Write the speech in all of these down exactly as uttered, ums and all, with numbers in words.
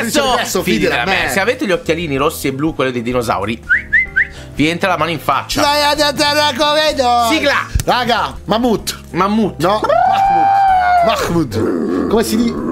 adesso, adesso fidi da me. Se avete gli occhialini rossi e blu, quelli dei dinosauri, vi entra la mano in faccia. Sigla. Raga, Mammut. Mammut. No, Mahmoud. Mahmoud. Come si dice?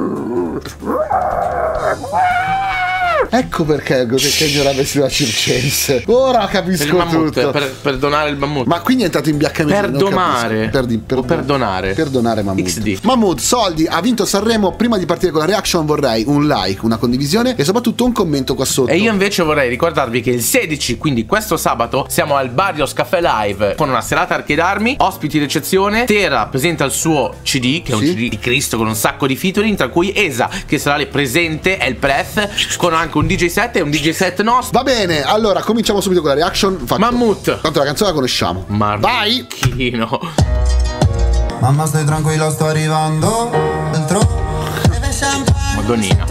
Ecco perché perché ignorava sulla circense. Ora capisco mammut, tutto. Per perdonare il mammut. Ma quindi è entrato in biaccamento. Perdomare. Perdi, per, o perdonare. Perdonare Mahmood. X D. Mahmood, soldi, ha vinto Sanremo. Prima di partire con la reaction vorrei un like, una condivisione e soprattutto un commento qua sotto. E io invece vorrei ricordarvi che il sedici, quindi questo sabato, siamo al Barrios Café Live con una serata Arcade Army, ospiti d'eccezione. Tera presenta il suo C D, che è un sì. C D di Cristo con un sacco di featuring, tra cui Esa, che sarà lì presente, è il pref, con anche un D J set e un D J set nostro. Va bene, allora cominciamo subito con la reaction. Faccio... Mammut. Tanto la canzone la conosciamo. Vai. Mamma stai tranquilla, sto arrivando. Madonnina.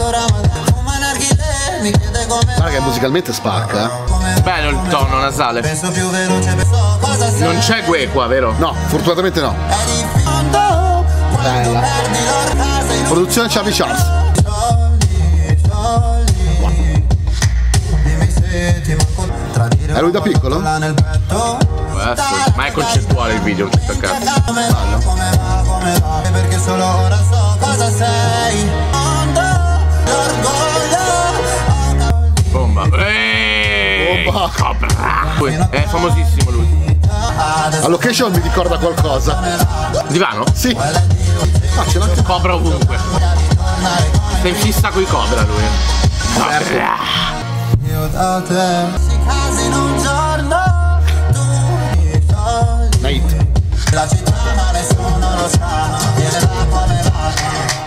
Guarda che musicalmente spacca. Bello il tono nasale. Non c'è Gue qua, vero? No, fortunatamente no. Bella. Produzione Charlie Charles. È lui da piccolo? Adesso, ma è concettuale il video, non c'è cazzo. Perché solo ora so cosa sei. Bomba. Eeeh, Bomba. Cobra. È famosissimo lui. La location mi ricorda qualcosa. Divano? Sì. Ah, ce l'ha anche. Cobra ovunque. Sta in fissa coi Cobra lui. Cobra. Io da te si casi in un giorno. Night. La città ma nessuno lo sa. Viene da come va.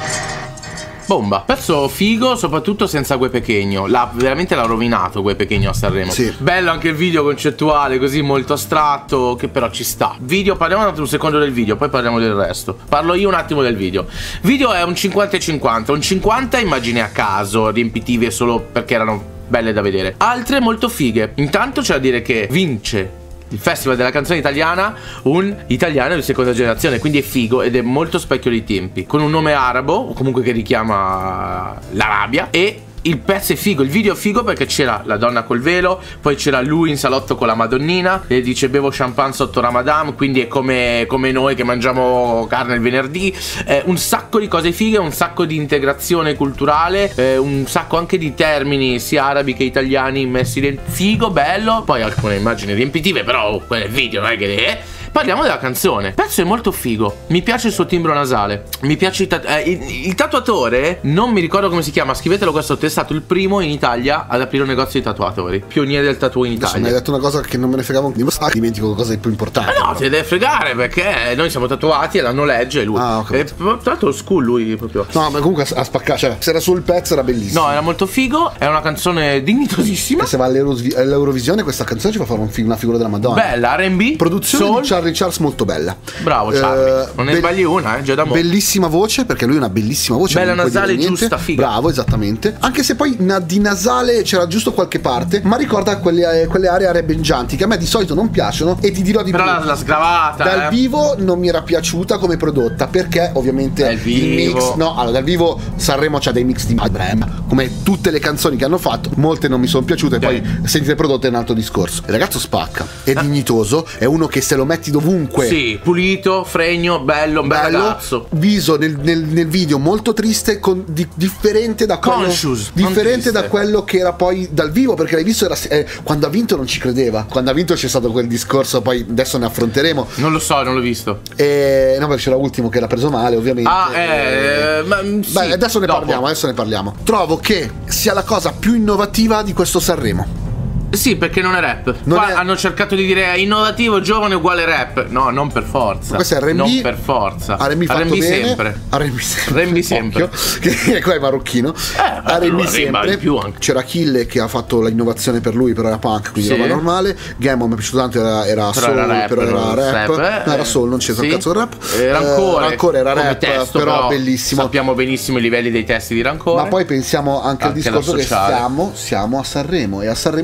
Bomba. Pezzo figo, soprattutto senza Gue Pequeno. L'ha veramente l'ha rovinato Gue Pequeno a Sanremo. Sì. Bello anche il video concettuale, così molto astratto, che però ci sta. Video, parliamo un attimo un secondo del video, poi parliamo del resto. Parlo io un attimo del video. Video è un cinquanta e cinquanta, un cinquanta immagini a caso, riempitive solo perché erano belle da vedere. Altre molto fighe. Intanto c'è da dire che vince il Festival della canzone italiana un italiano di seconda generazione, quindi è figo ed è molto specchio dei tempi, con un nome arabo o comunque che richiama l'Arabia. E il pezzo è figo, il video è figo perché c'era la donna col velo, poi c'era lui in salotto con la Madonnina e dice bevo champagne sotto Ramadan, quindi è come, come noi che mangiamo carne il venerdì. eh, Un sacco di cose fighe, un sacco di integrazione culturale, eh, un sacco anche di termini sia arabi che italiani messi dentro. Figo, bello. Poi alcune immagini riempitive, però quello è il video, non è che è. Parliamo della canzone. Il pezzo è molto figo. Mi piace il suo timbro nasale. Mi piace il, tat eh, il, il tatuatore. Non mi ricordo come si chiama. Scrivetelo qua sotto. È stato il primo in Italia ad aprire un negozio di tatuatori. Pioniere del tatuo in Italia. Adesso mi hai detto una cosa che non me ne fregavo. Mi sa che dimentico cosa è più importante. Ma no, ti deve fregare perché noi siamo tatuati e l'hanno legge e lui. Ah, ok. Tra l'altro school lui proprio. No, ma comunque a spaccare. Cioè, se era sul pezzo era bellissimo. No, era molto figo. È una canzone dignitosissima. E se va all'Eurovisione questa canzone ci fa fare un fi una figura della Madonna. Bella, R and B. Produzione soul. di Charlie Charles molto bella. Bravo Charlie, eh, non ne sbagli una, eh, già da mo'. Bellissima voce, perché lui ha una bellissima voce. Bella non puoi nasale, dire niente. giusta, figa. Bravo, esattamente. Anche se poi na di nasale c'era giusto qualche parte, ma ricorda quelle, eh, quelle aree arabeggianti che a me di solito non piacciono. E ti dirò di Però più. la, la sgravata Dal eh. vivo non mi era piaciuta come prodotta, perché ovviamente Dal il vivo. mix. No, allora dal vivo Sanremo c'ha dei mix di Brem, come tutte le canzoni che hanno fatto. Molte non mi sono piaciute, Okay. poi sentite prodotte è un altro discorso. Il ragazzo spacca, è dignitoso, è uno che se lo metti dovunque. Sì, pulito, fregno, bello, un bel Bello, ragazzo. viso nel, nel, nel video molto triste, con, di, differente da quello Conscious, non differente da triste. quello che era poi dal vivo, perché l'hai visto era, eh, quando ha vinto non ci credeva, quando ha vinto c'è stato quel discorso, poi adesso ne affronteremo. Non lo so, non l'ho visto. E, no, perché c'era l'ultimo che era preso male, ovviamente. Ah, eh, ma mm, sì, Beh, adesso ne dopo. parliamo, adesso ne parliamo. Trovo che sia la cosa più innovativa di questo Sanremo. Sì, perché non è rap. Non Qua è- hanno cercato di dire innovativo, giovane uguale rap. No, non per forza. Questo è R and B. Non per forza. R and B fatto R and B bene. sempre. R and B sempre. R and B sempre. Occhio, che qua è marocchino. Eh, R and B lui arriva sempre. di più anche. C'era Achille che ha fatto l'innovazione per lui, però era punk, quindi Sì. roba normale. Gamma mi è piaciuto tanto, era, era Però soul, era rap, però era rap. rap, eh. No, era soul, non c'entra Sì. il cazzo il rap. Eh, Rancore. Eh, Rancore era come rap, testo, però, bellissimo. Sappiamo benissimo i livelli dei testi di Rancore. Ma poi pensiamo anche al Anche discorso la che sociale. siamo, siamo a Sanremo, e a Sanremo deve vincere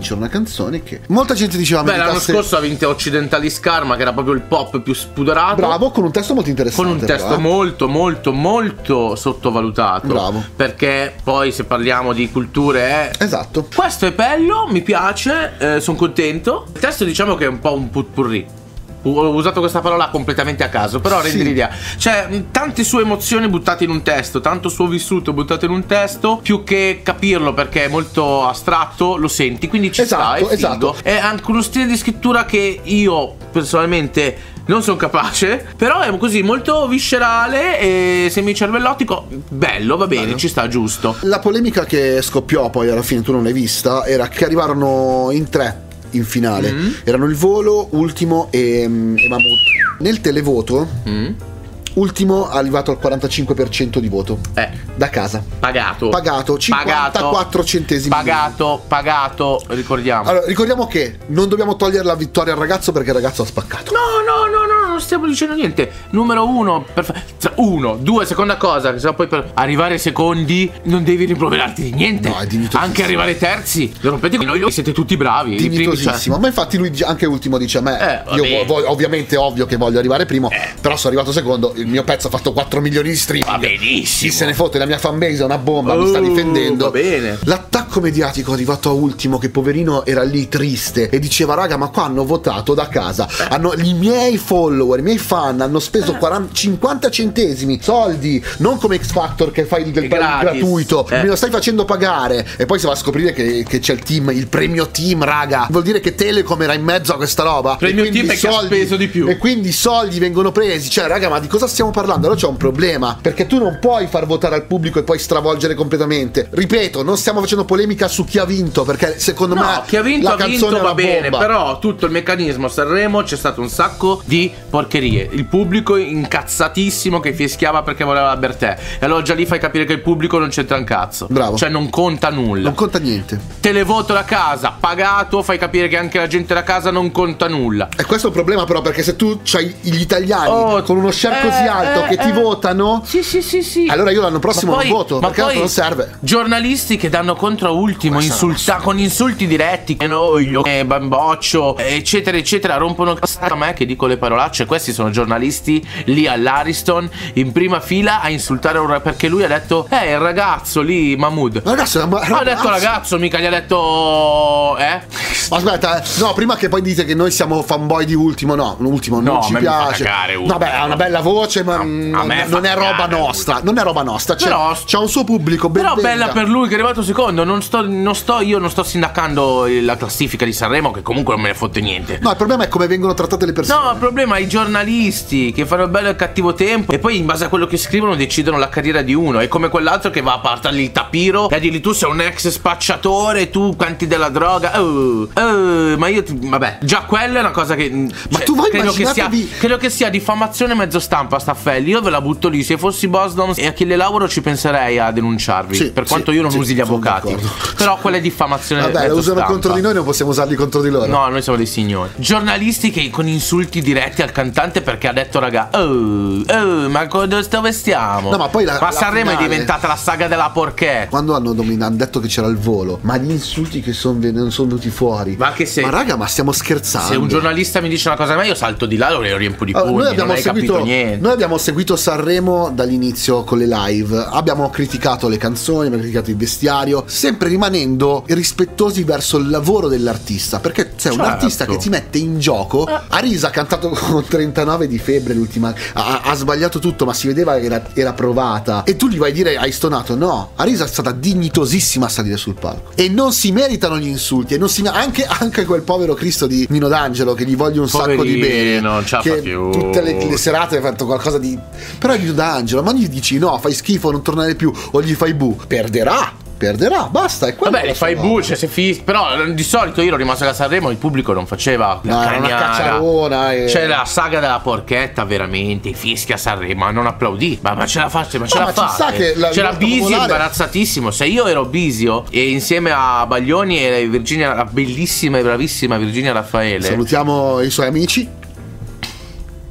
vincere una canzone che molta gente diceva Beh, l'anno meritasse... scorso ha vinto Occidentalis Karma, che era proprio il pop più spudorato. Bravo, con un testo molto interessante. Con un testo però, eh. molto, molto, molto sottovalutato. Bravo. Perché poi se parliamo di culture è... Esatto. Questo è bello, mi piace, eh, sono contento. Il testo diciamo che è un po' un putpurri. Ho usato questa parola completamente a caso, però rende Sì. l'idea. Cioè, mh, tante sue emozioni buttate in un testo, tanto suo vissuto buttato in un testo, più che capirlo perché è molto astratto, lo senti, quindi ci Esatto, sta, è figo. esatto. È anche uno stile di scrittura che io personalmente non sono capace, però è così molto viscerale e semicervellotico. Bello, va bene, Bello. ci sta, giusto. La polemica che scoppiò poi alla fine, tu non l'hai vista, era che arrivarono in tre in finale. Mm. Erano il Volo, Ultimo e, mm, e Mahmood. Nel televoto, Mm. Ultimo è arrivato al quarantacinque per cento di voto. Eh, Da casa. pagato. Pagato cinquantaquattro centesimi. Pagato, pagato, ricordiamo. Allora, ricordiamo che non dobbiamo togliere la vittoria al ragazzo perché il ragazzo ha spaccato. No, no, no, no, non stiamo dicendo niente. Numero uno, perfe- cioè, uno, due, seconda cosa, che se no poi per arrivare secondi non devi rimproverarti di niente. No, è dignitosissimo. Anche arrivare terzi. Rompete i noi siete tutti bravi. I primi, cioè- Dignitosissimo. Ma infatti lui anche Ultimo dice a me, Eh, va io bene. vo- ovviamente ovvio che voglio arrivare primo, Eh. però sono arrivato secondo, il mio pezzo ha fatto quattro milioni di streaming. Va benissimo. Chi se ne fotte, la mia fanbase è una bomba, mi sta Oh, difendendo. va bene. L'attacco mediatico arrivato a Ultimo, che poverino era lì triste e diceva raga, ma qua hanno votato da casa, Eh. hanno, i miei follower, i miei fan hanno speso quaranta, cinquanta centesimi, soldi, non come X Factor che fai il, del È gratis. gratuito, Eh. me lo stai facendo pagare e poi si va a scoprire che, che c'è il team, il premio team, raga, vuol dire che Telecom era in mezzo a questa roba. Premio E quindi team è che ha speso di più. E quindi i soldi vengono presi, cioè raga, ma di cosa stiamo parlando? Allora c'è un problema, perché tu non puoi far votare al pubblico e poi stravolgere completamente. Ripeto, non stiamo facendo polemica su chi ha vinto, perché secondo me No, chi ha vinto la ha canzone vinto, è va una bene. bomba. Però tutto il meccanismo a Sanremo c'è stato un sacco di porcherie. Il pubblico incazzatissimo che fischiava perché voleva la Bertè. E allora già lì fai capire che il pubblico non c'entra un cazzo. Bravo. Cioè non conta nulla. Non conta niente. Televoto da casa, pagato, fai capire che anche la gente da casa non conta nulla. E questo è il problema però, perché se tu c'hai gli italiani Oh, con uno share eh, così alto eh, che ti eh. votano, Sì, sì, sì, sì. allora io l'anno prossimo Ma poi- non voto, ma perché poi tanto non serve. Giornalisti che danno contro a Ultimo, Questa è una insulta, con insulti diretti, che noi, eh, bamboccio, eccetera, eccetera, rompono il cazzo a me che dico le parolacce. Questi sono giornalisti lì all'Ariston in prima fila a insultare un ragazzo, perché lui ha detto, eh, il ragazzo lì, Mahmood. Ma ragazzi, ma- Ha detto ragazzo, mica gli ha detto, eh? Aspetta, eh. no, prima che poi dite che noi siamo fanboy di Ultimo, no, Ultimo non No, ci a me mi fa piace. cagare Ultimo. Vabbè, ha una bella voce, ma A- a non, me fa non è roba cagare nostra. Ultimo. Non è roba nostra. C'è, Però- c'è un suo pubblico ben Però venga. bella per lui che è arrivato secondo. Non sto, non sto, io non sto sindacando la classifica di Sanremo, che comunque non me ne fotte niente. No, il problema è come vengono trattate le persone. No, il problema è i giornalisti che fanno il bello e il cattivo tempo e poi in base a quello che scrivono decidono la carriera di uno. È come quell'altro che va a partargli il tapiro e a dirgli tu sei un ex spacciatore, tu canti della droga. Oh, oh, ma io ti- vabbè, già quella è una cosa che Ma cioè, tu vai credo che sia immaginatevi- credo che sia diffamazione mezzo stampa Staffelli. Io ve la butto lì. Se fossi Bosdom e Achille Lauro ci penserei a denunciarvi. Sì, per sì, quanto io non sì, usi gli sono avvocati. d'accordo. Però quella è diffamazione Vabbè, mezzo lo usano stampa. contro di noi, non possiamo usarli contro di loro. No, noi siamo dei signori. Giornalisti che con insulti diretti al cantante perché ha detto raga, oh, oh, ma co- dove stiamo? No, ma poi la- Ma la Sanremo è finale- diventata la saga della porchetta. Quando hanno, domin- hanno detto che c'era il volo, ma gli insulti che sono sono venuti fuori. Ma anche se Ma raga, ma stiamo scherzando. Se un giornalista mi dice una cosa a me, io salto di là e lo riempo di Allora, pugni, noi, abbiamo non hai seguito, capito niente. noi abbiamo seguito Sanremo dall'inizio con le live, abbiamo criticato le canzoni, abbiamo criticato il vestiario, sempre rimanendo rispettosi verso il lavoro dell'artista, perché c'è un Certo. artista che ti mette in gioco. Arisa ha cantato con trentanove di febbre l'ultima, ha, ha sbagliato tutto, ma si vedeva che era, era provata, e tu gli vai a dire hai stonato. No, Arisa è stata dignitosissima a salire sul palco e non si meritano gli insulti, e non si anche, anche quel povero Cristo di Nino D'Angelo che gli voglio un sacco di bene, Poverino, non ce la che fa più. tutte le, le serate hai fatto qualcosa di, però è Nino D'Angelo, ma gli dici no, fai schifo, non tornare più, o gli fai bu, perderà perderà, basta, è quello. Vabbè, le fai buce, se fi... però di solito io ero rimasto a Sanremo, il pubblico non faceva la No, era una cagnara. cacciarona e- C'è la saga della porchetta, veramente, i fischi a Sanremo, non applaudì. Ma, ma ce la fate, ma ce No, la ma ci sta fate. che la- C'era il Bisio popolare- imbarazzatissimo. Se io ero Bisio e insieme a Baglioni e Virginia, la bellissima e bravissima Virginia Raffaele. Salutiamo i suoi amici.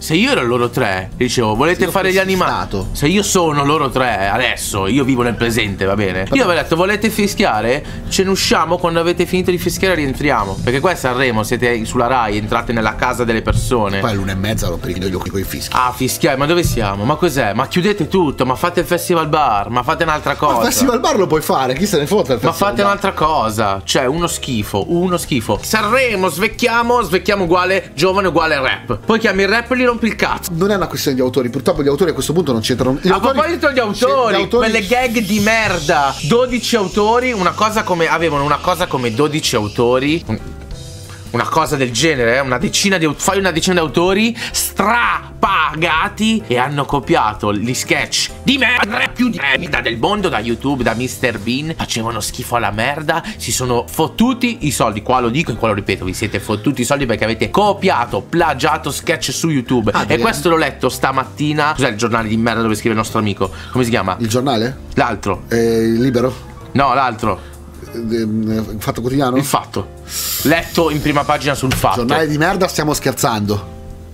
se io ero loro tre, dicevo, volete Se fare io gli fossi animali? stato. Se io sono loro tre, adesso, io vivo nel presente, va bene? Io avevo detto, volete fischiare? Ce ne usciamo, quando avete finito di fischiare rientriamo. Perché qua è Sanremo, siete sulla Rai, entrate nella casa delle persone. Poi all'una e mezza rompere gli occhi con i fischi. Ah, fischiare, ma dove siamo? Ma cos'è? Ma chiudete tutto, ma fate il festival bar, ma fate un'altra cosa. Ma il festival bar lo puoi fare, chi se ne fotte il Ma festival fate bar? un'altra cosa. Cioè, uno schifo, uno schifo. Sanremo, svecchiamo, svecchiamo uguale giovane uguale rap. Poi chiami il rap e gli rompi il cazzo. Non è una questione di autori, purtroppo gli autori a questo punto non c'entrano. Gli A autori- proposito degli Sì, autori, gli autori- quelle gag di merda. dodici autori, una cosa come avevano una cosa come dodici autori. un- Una cosa del genere, eh, una decina di aut- fai una decina di autori strapagati e hanno copiato gli sketch di merda più di merda del mondo da YouTube, da mister Bean. Facevano schifo alla merda, si sono fottuti i soldi. Qua lo dico e qua lo ripeto, vi siete fottuti i soldi perché avete copiato, plagiato sketch su YouTube. Ah, e bene. questo l'ho letto stamattina. Cos'è il giornale di merda dove scrive il nostro amico? Come si chiama? Il giornale? L'altro. Eh, libero? No, l'altro. Eh, eh, Fatto quotidiano? Il Fatto. Letto in prima pagina sul Fatto. Giornale di merda, stiamo scherzando.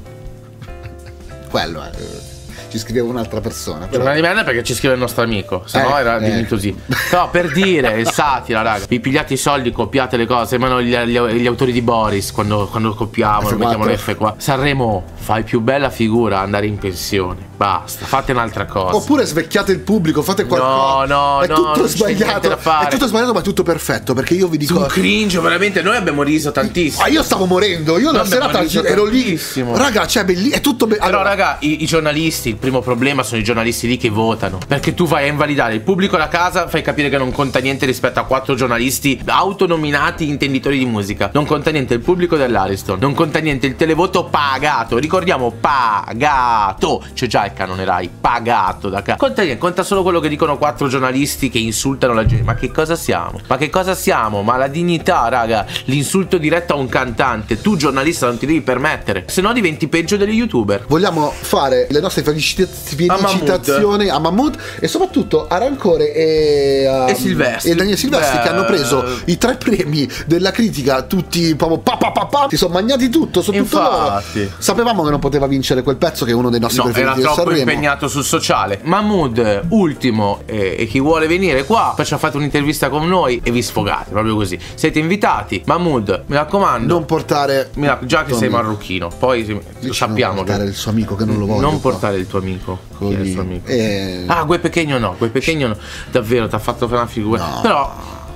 Quello è. eh, Ci scriveva un'altra persona. però- Giornale di merda perché ci scrive il nostro amico, se no Eh, era eh. dignitosi. No, per dire, è satira, raga. Vi pigliate i soldi, copiate le cose. Sembrano gli, gli, gli autori di Boris quando, quando copiamo, F lo mettiamo quattro. l'F qua. Sanremo, fai più bella figura andare in pensione. Basta, fate un'altra cosa. Oppure svecchiate il pubblico, fate qualcosa. No, no, è no, tutto non c'è niente sbagliato. da fare. È tutto sbagliato, ma è tutto perfetto. Perché io vi dico. Un cringe, veramente. Noi abbiamo riso tantissimo. Ah, io stavo morendo. Io la Noi abbiamo serata riso ero lì. tantissimo. Raga, cioè, belli- è tutto bello. Però raga, i, i giornalisti, il primo problema sono i giornalisti lì che votano. Perché tu vai a invalidare il pubblico da casa, fai capire che non conta niente rispetto a quattro giornalisti autonominati intenditori di musica. Non conta niente il pubblico dell'Ariston, non conta niente il televoto pagato. Ricordiamo, pagato. C'è già il canone Rai, pagato da casa. Conta niente, conta solo quello che dicono quattro giornalisti che insultano la gente. Ma che cosa siamo? Ma che cosa siamo? Ma la dignità, raga, l'insulto diretto a un cantante, tu giornalista non ti devi permettere, se no diventi peggio degli youtuber. Vogliamo fare le nostre felicita- A Mahmood. felicitazioni a Mahmood e soprattutto a Rancore e, a, E Silvestri. e Daniele Silvestri, Beh. che hanno preso i tre premi della critica, tutti proprio pa pa pa pa, si sono mangiati tutto, sono tutto loro. Infatti. Sapevamo che non poteva vincere quel pezzo che è uno dei nostri No, era preferiti del troppo Sanremo. impegnato sul sociale. Mahmood, ultimo, e, e chi vuole venire qua, faccia fate un'intervista con noi e vi sfogate, proprio così. Siete invitati. Mahmood, mi raccomando. Non portare mi raccomando, già che tuo sei amico. marocchino, poi si- lo Dici sappiamo non portare che il suo amico che non lo voglio non qua. portare il tuo amico. Chi è il Così. suo amico? Eh, Ah, Gue Pechegno no, Gue Pechegno no. Davvero, ti ha fatto fare una figura. No. Però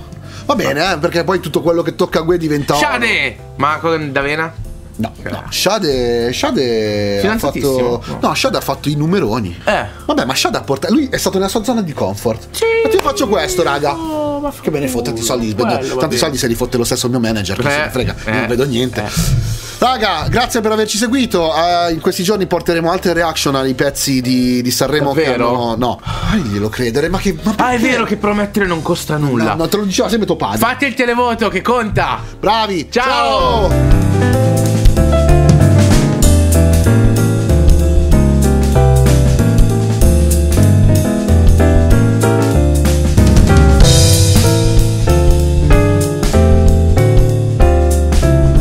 Va bene, eh, perché poi tutto quello che tocca a Gue diventa oro. Shade! Ma con D'Avena? No, no. Shade, Shade ha Fidanzatissimo? fatto. No. No, Shade ha fatto i numeroni. Eh. Vabbè, ma Shade ha portato. Lui è stato nella sua zona di comfort. Sì. Ma ti faccio questo, raga. Oh, ma Che me ne fotte, tanti soldi. Quello, va tanti bene. soldi se li fotte lo stesso il mio manager. Che Eh, se ne frega, io eh, non vedo niente. eh. Raga, grazie per averci seguito. Eh, in questi giorni porteremo altre reaction ai pezzi di, di Sanremo. Che Davvero? hanno... No, ah, glielo credere, ma che. Ma Ah, è perché? vero che promettere non costa nulla. No, no, te lo diceva sempre tuo padre. Fate il televoto che conta. Bravi. Ciao. Ciao.